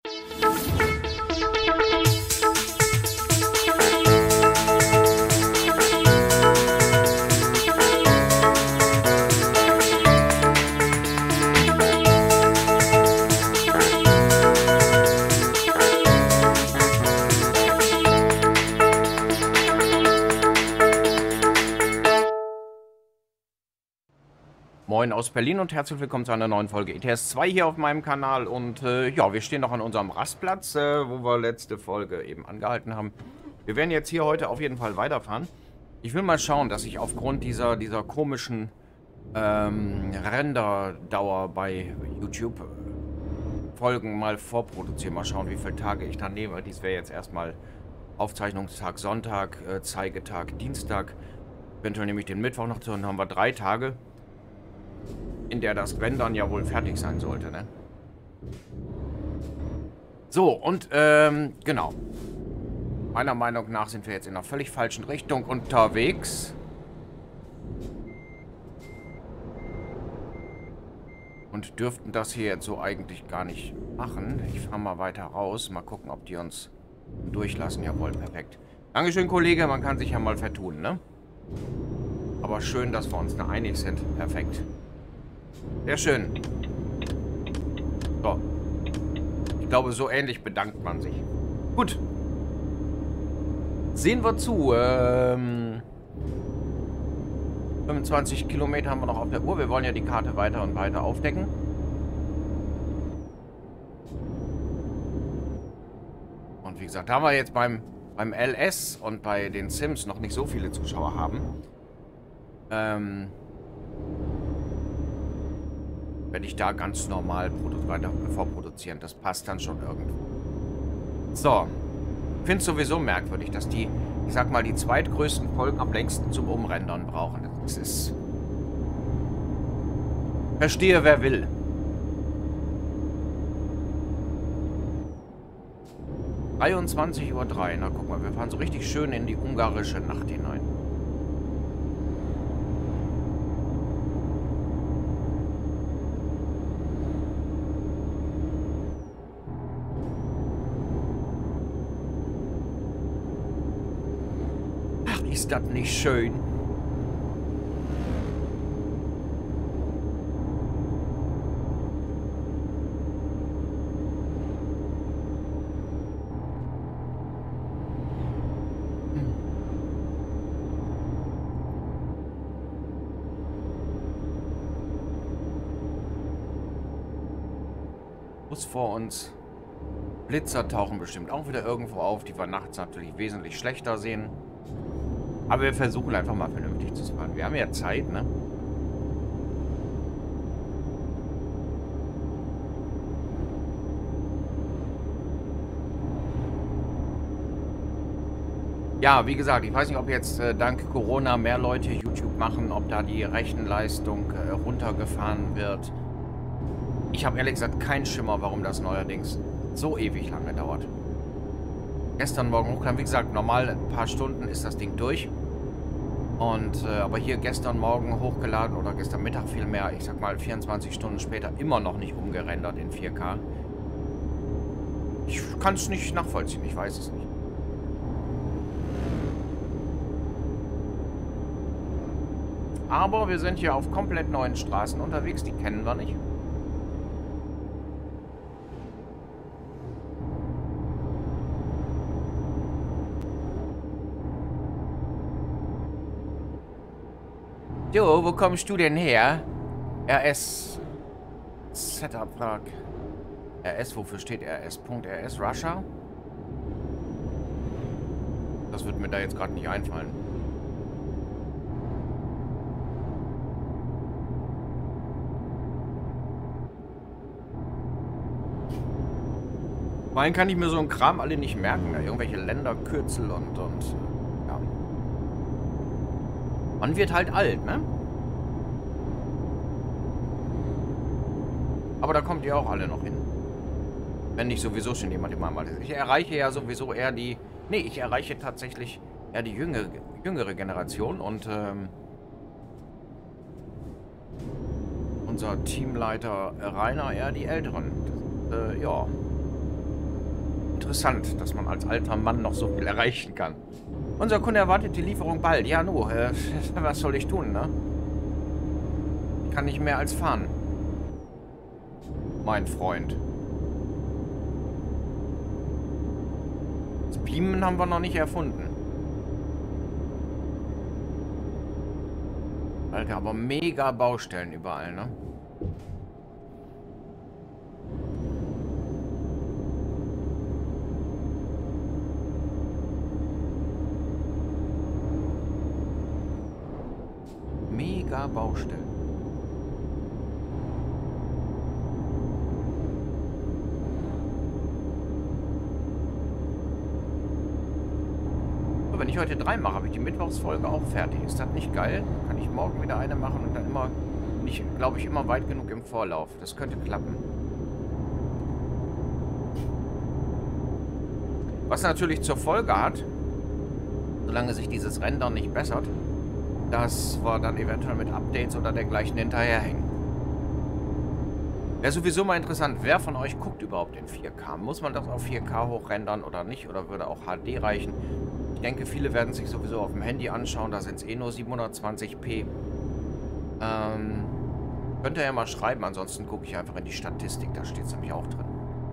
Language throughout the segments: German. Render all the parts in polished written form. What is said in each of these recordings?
Moin aus Berlin und herzlich willkommen zu einer neuen Folge ETS 2 hier auf meinem Kanal. Und ja, wir stehen noch an unserem Rastplatz, wo wir letzte Folge eben angehalten haben. Wir werden jetzt hier heute auf jeden Fall weiterfahren. Ich will mal schauen, dass ich aufgrund dieser komischen Renderdauer bei YouTube Folgen mal vorproduziere. Mal schauen, wie viele Tage ich dann nehme. Dies wäre jetzt erstmal Aufzeichnungstag Sonntag, Zeigetag Dienstag. Eventuell nehme ich den Mittwoch noch zu, und dann haben wir 3 Tage, in der das Rendern ja wohl fertig sein sollte, ne? So, und, genau. Meiner Meinung nach sind wir jetzt in einer völlig falschen Richtung unterwegs. Und dürften das hier jetzt so eigentlich gar nicht machen. Ich fahre mal weiter raus. Mal gucken, ob die uns durchlassen. Jawohl, perfekt. Dankeschön, Kollege. Man kann sich ja mal vertun, ne? Aber schön, dass wir uns da einig sind. Perfekt. Sehr schön. So. Ich glaube, so ähnlich bedankt man sich. Gut. Sehen wir zu. 25 Kilometer haben wir noch auf der Uhr. Wir wollen ja die Karte weiter und weiter aufdecken. Und wie gesagt, da wir jetzt beim LS und bei den Sims noch nicht so viele Zuschauer haben, werde ich da ganz normal weiter vorproduzieren. Das passt dann schon irgendwo. So. Ich finde es sowieso merkwürdig, dass die, ich sag mal, die zweitgrößten Folgen am längsten zum Umrendern brauchen. Das ist... Verstehe, wer will. – 23:03 Uhr. Na, guck mal, wir fahren so richtig schön in die ungarische Nacht hinein. Ist das nicht schön? Bus vor uns. Blitzer tauchen bestimmt auch wieder irgendwo auf, die wir nachts natürlich wesentlich schlechter sehen. Aber wir versuchen einfach mal vernünftig zu fahren. Wir haben ja Zeit, ne? Ja, wie gesagt, ich weiß nicht, ob jetzt dank Corona mehr Leute YouTube machen, ob da die Rechenleistung runtergefahren wird. Ich habe ehrlich gesagt keinen Schimmer, warum das neuerdings so ewig lange dauert. Gestern Morgen hochkam, wie gesagt, normal ein paar Stunden ist das Ding durch. Und, aber hier gestern Morgen hochgeladen oder gestern Mittag vielmehr, ich sag mal 24 Stunden später, immer noch nicht umgerendert in 4K. Ich kann es nicht nachvollziehen, ich weiß es nicht. Aber wir sind hier auf komplett neuen Straßen unterwegs, die kennen wir nicht. Jo, wo kommst du denn her? RS Setup Frag. RS, wofür steht RS? .RS Russia? Das wird mir da jetzt gerade nicht einfallen. Meinen kann ich mir so einen Kram alle nicht merken. Ja, irgendwelche Länderkürzel und ja. Man wird halt alt, ne? Aber da kommt ihr auch alle noch hin. Wenn nicht sowieso schon jemand immer mal ist. Ich erreiche ja sowieso eher die... Nee, ich erreiche tatsächlich eher die jüngere Generation. Und unser Teamleiter Rainer eher die Älteren. Das, ja. interessant, dass man als alter Mann noch so viel erreichen kann. Unser Kunde erwartet die Lieferung bald. Ja, nu, was soll ich tun, ne? Ich kann nicht mehr als fahren. Mein Freund. Das Beamen haben wir noch nicht erfunden. Alter, aber mega Baustellen überall, ne? Mega Baustellen. So, wenn ich heute 3 mache, habe ich die Mittwochsfolge auch fertig. Ist das nicht geil? Kann ich morgen wieder eine machen und dann immer, glaube ich, immer weit genug im Vorlauf. Das könnte klappen. Was natürlich zur Folge hat, solange sich dieses Rendern nicht bessert, dass wir dann eventuell mit Updates oder dergleichen hinterherhängen. Wäre sowieso mal interessant, wer von euch guckt überhaupt in 4K? Muss man das auf 4K hochrendern oder nicht? Oder würde auch HD reichen? Ich denke, viele werden sich sowieso auf dem Handy anschauen. Da sind es eh nur 720p. Könnt ihr ja mal schreiben. Ansonsten gucke ich einfach in die Statistik. Da steht es nämlich auch drin.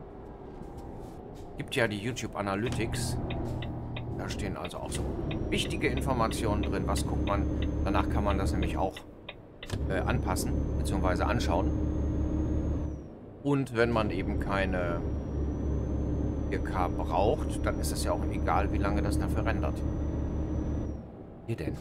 Gibt ja die YouTube Analytics. Da stehen also auch so wichtige Informationen drin. Was guckt man? Danach kann man das nämlich auch anpassen bzw. anschauen. Und wenn man eben keine 4K braucht, dann ist es ja auch egal, wie lange das dafür rendert. Hier denn?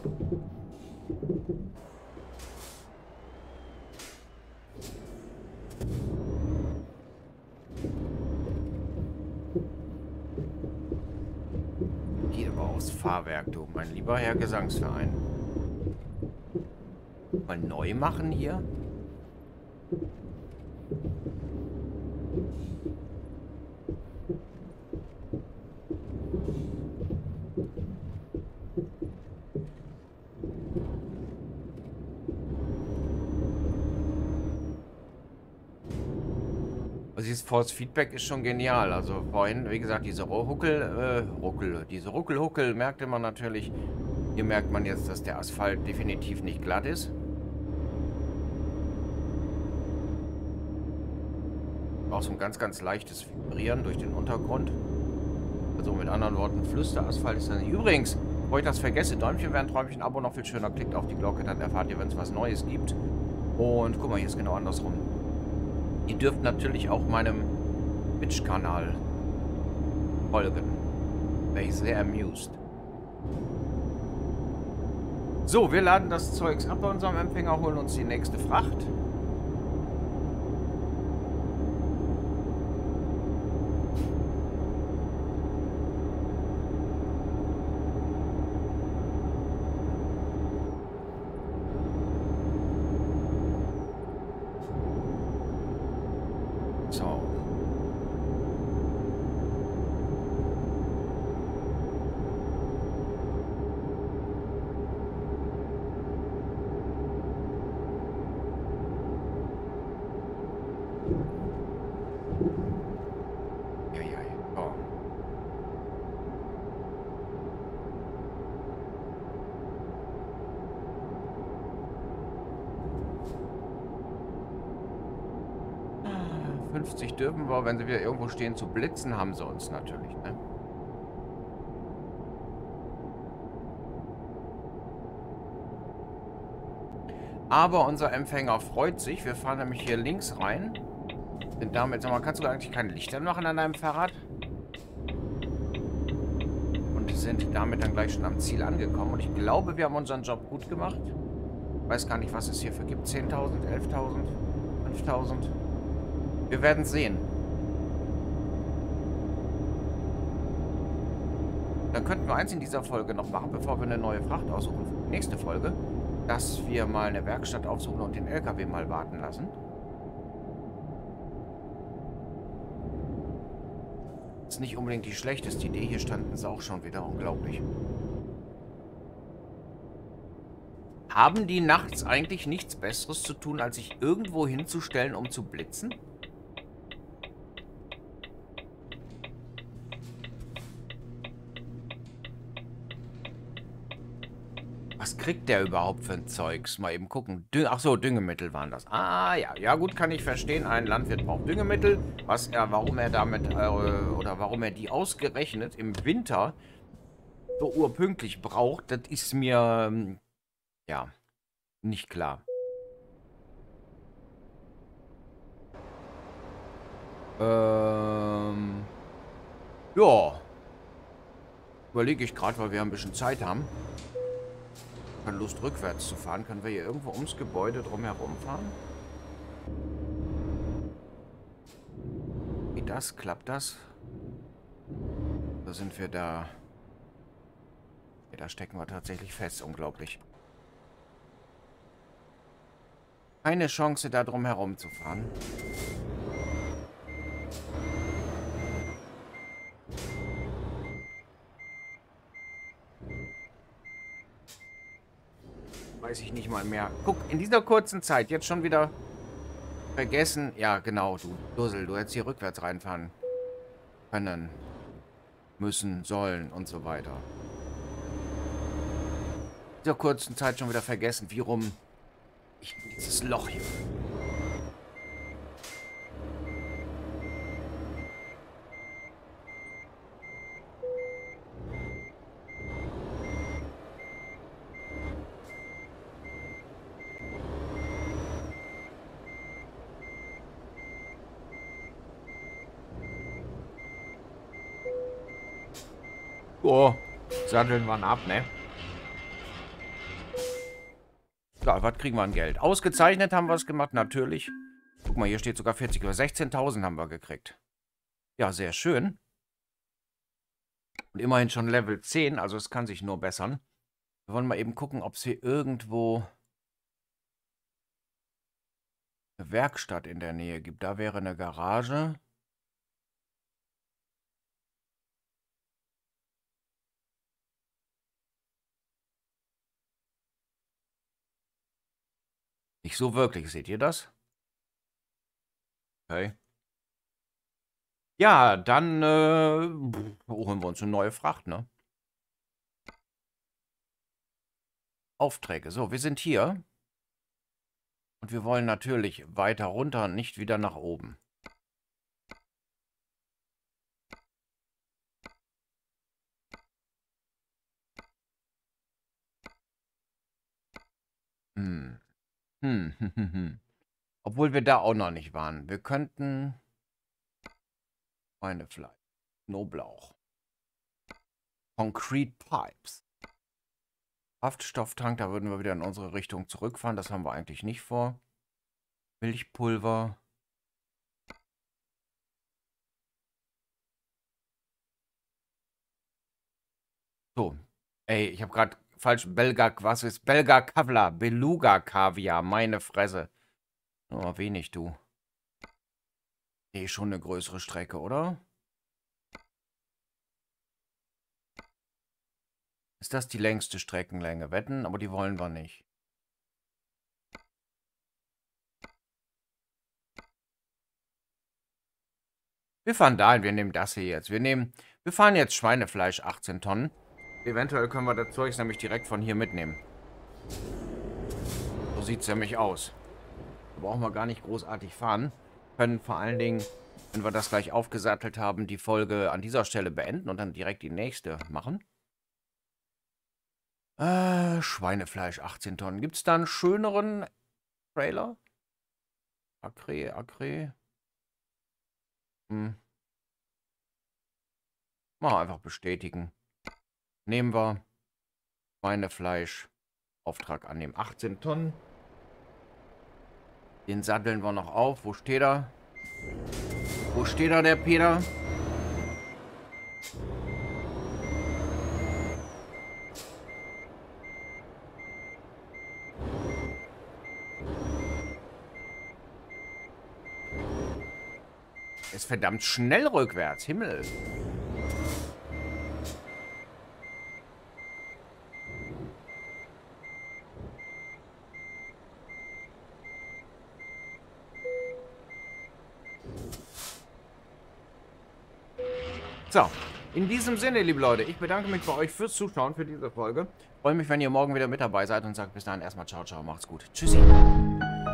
Geht aber aufs Fahrwerk, du, mein lieber Herr Gesangsverein. Mal neu machen hier? Also dieses Force Feedback ist schon genial. Also vorhin, wie gesagt, diese Ruckel-Huckel merkte man natürlich. Hier merkt man jetzt, dass der Asphalt definitiv nicht glatt ist. Auch so ein ganz, ganz leichtes Vibrieren durch den Untergrund. Also mit anderen Worten, Flüsterasphalt ist dann nicht. Übrigens, bevor ich das vergesse, Däumchen wäre ein Träumchen, Abo noch viel schöner. Klickt auf die Glocke, dann erfahrt ihr, wenn es was Neues gibt. Und guck mal, hier ist genau andersrum. Ihr dürft natürlich auch meinem Twitch-Kanal folgen. Wäre ich sehr amused. So, wir laden das Zeugs ab bei unserem Empfänger, holen uns die nächste Fracht. So. Ja, ja, ja. Oh. Ah, 50 dürfen wir, wenn sie wieder irgendwo stehen zu blitzen, haben sie uns natürlich, ne? Aber unser Empfänger freut sich. Wir fahren nämlich hier links rein. Sind damit, sag mal, kannst du eigentlich keine Lichter machen an deinem Fahrrad? Und sind damit dann gleich schon am Ziel angekommen. Und ich glaube, wir haben unseren Job gut gemacht. Weiß gar nicht, was es hierfür gibt. 10.000, 11.000, 5.000. Wir werden sehen. Dann könnten wir eins in dieser Folge noch machen, bevor wir eine neue Fracht aussuchen für die nächste Folge. Dass wir mal eine Werkstatt aufsuchen und den LKW mal warten lassen. Ist nicht unbedingt die schlechteste Idee. Hier standen sie auch schon wieder. Unglaublich. Haben die nachts eigentlich nichts Besseres zu tun, als sich irgendwo hinzustellen, um zu blitzen? Was kriegt der überhaupt für ein Zeugs? Mal eben gucken. Ach so, Düngemittel waren das. Ah, ja. Ja, gut, kann ich verstehen. Ein Landwirt braucht Düngemittel. Warum er damit, oder warum er die ausgerechnet im Winter so urpünktlich braucht, das ist mir, ja, nicht klar. Ja. Überlege ich gerade, weil wir ein bisschen Zeit haben. Keine Lust, rückwärts zu fahren. Können wir hier irgendwo ums Gebäude drumherum fahren? Wie das? Klappt das? Da sind wir da. Ja, da stecken wir tatsächlich fest. Unglaublich. Keine Chance, da drumherum zu fahren. Weiß ich nicht mal mehr. Guck, in dieser kurzen Zeit jetzt schon wieder vergessen. Ja, genau, du Dussel. Du hättest hier rückwärts reinfahren können, müssen, sollen und so weiter. In dieser kurzen Zeit schon wieder vergessen, wie rum ich dieses Loch hier. Oh, satteln wir ab, ne? Ja, was kriegen wir an Geld? Ausgezeichnet haben wir es gemacht, natürlich. Guck mal, hier steht sogar 40 oder 16.000 haben wir gekriegt. Ja, sehr schön. Und immerhin schon Level 10, also es kann sich nur bessern. Wir wollen mal eben gucken, ob es hier irgendwo eine Werkstatt in der Nähe gibt. Da wäre eine Garage. Nicht so wirklich, seht ihr das? Okay. Ja, dann holen wir uns eine neue Fracht, ne? Aufträge. So, wir sind hier. Und wir wollen natürlich weiter runter, nicht wieder nach oben. Hm. Obwohl wir da auch noch nicht waren. Wir könnten Schweinefleisch, Knoblauch, Concrete Pipes, Kraftstofftank, da würden wir wieder in unsere Richtung zurückfahren. Das haben wir eigentlich nicht vor. Milchpulver. So. Ey, ich habe gerade falsch. Was ist Belga Kavla? Beluga Kaviar. Meine Fresse. Oh, wenig, du. Nee, schon eine größere Strecke, oder? Ist das die längste Streckenlänge? Wetten, aber die wollen wir nicht. Wir fahren dahin, wir nehmen das hier jetzt. Wir fahren jetzt Schweinefleisch 18 Tonnen. Eventuell können wir das Zeug nämlich direkt von hier mitnehmen. So sieht es nämlich aus. Da brauchen wir gar nicht großartig fahren. Können vor allen Dingen, wenn wir das gleich aufgesattelt haben, die Folge an dieser Stelle beenden und dann direkt die nächste machen. Schweinefleisch 18 Tonnen. Gibt es da einen schöneren Trailer? Acre. Hm. Mal einfach bestätigen. Nehmen wir. Schweinefleisch. Auftrag annehmen. 18 Tonnen. Den satteln wir noch auf. Wo steht er? Wo steht er, der Peter? Ist verdammt schnell rückwärts. Himmel. So, In diesem Sinne, liebe Leute, ich bedanke mich bei euch fürs Zuschauen für diese Folge. Freue mich, wenn ihr morgen wieder mit dabei seid und sagt bis dahin erstmal ciao, ciao, macht's gut. Tschüssi.